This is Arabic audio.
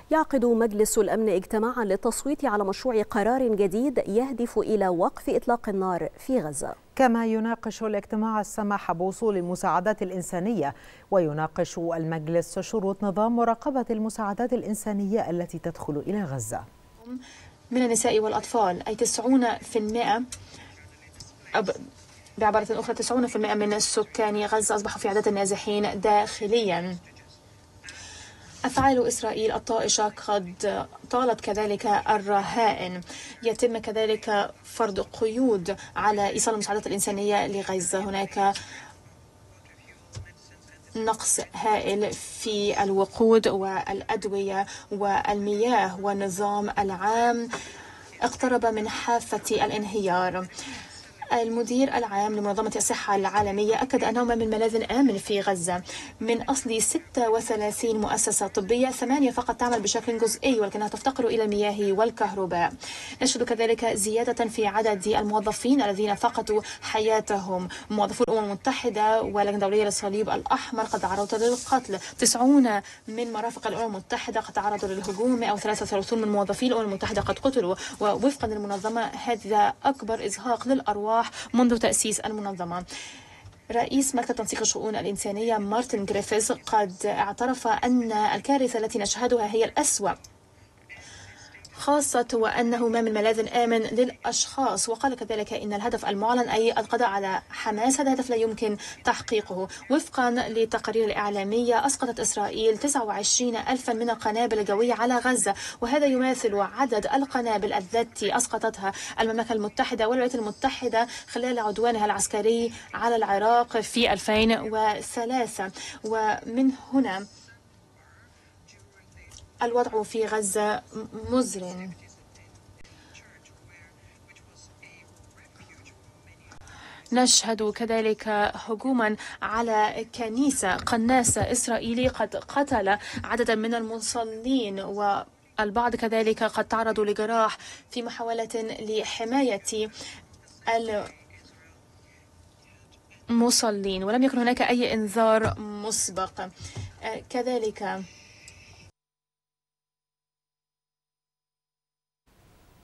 يعقد مجلس الأمن اجتماعا للتصويت على مشروع قرار جديد يهدف إلى وقف إطلاق النار في غزة. كما يناقش الاجتماع السماح بوصول المساعدات الإنسانية، ويناقش المجلس شروط نظام مراقبة المساعدات الإنسانية التي تدخل إلى غزة. من النساء والأطفال أي 90%، بعبارة أخرى 90% من سكان غزة أصبحوا في عداد النازحين داخليا. أفعال إسرائيل الطائشة قد طالت كذلك الرهائن. يتم كذلك فرض قيود على إيصال المساعدات الإنسانية لغزة. هناك نقص هائل في الوقود والأدوية والمياه، والنظام العام اقترب من حافة الانهيار. المدير العام لمنظمة الصحة العالمية أكد أنه ما من ملاذ آمن في غزة. من أصل 36 مؤسسة طبية 8 فقط تعمل بشكل جزئي، ولكنها تفتقر إلى المياه والكهرباء. نشهد كذلك زيادة في عدد الموظفين الذين فقدوا حياتهم. موظفو الأمم المتحدة واللجنة الدولية للصليب الأحمر قد تعرضوا للقتل. 90 من مرافق الأمم المتحدة قد تعرضوا للهجوم. 133 من موظفي الأمم المتحدة قد قتلوا. ووفقا للمنظمة هذا أكبر إزهاق للأرواح منذ تأسيس المنظمة. رئيس مكتب تنسيق الشؤون الإنسانية مارتن غريفيث قد اعترف أن الكارثة التي نشهدها هي الأسوأ، خاصة وأنه ما من ملاذ آمن للأشخاص. وقال كذلك إن الهدف المعلن أي القضاء على حماس هذا هدف لا يمكن تحقيقه. وفقا لتقارير الإعلامية أسقطت إسرائيل 29 ألفا من القنابل الجوية على غزة، وهذا يماثل عدد القنابل التي أسقطتها المملكة المتحدة والولايات المتحدة خلال عدوانها العسكري على العراق في 2003. ومن هنا الوضع في غزة مزرٍ. نشهد كذلك هجوما على كنيسة قناص إسرائيلي قد قتل عددا من المصلين، والبعض كذلك قد تعرضوا لجراح في محاولة لحماية المصلين، ولم يكن هناك أي إنذار مسبق. كذلك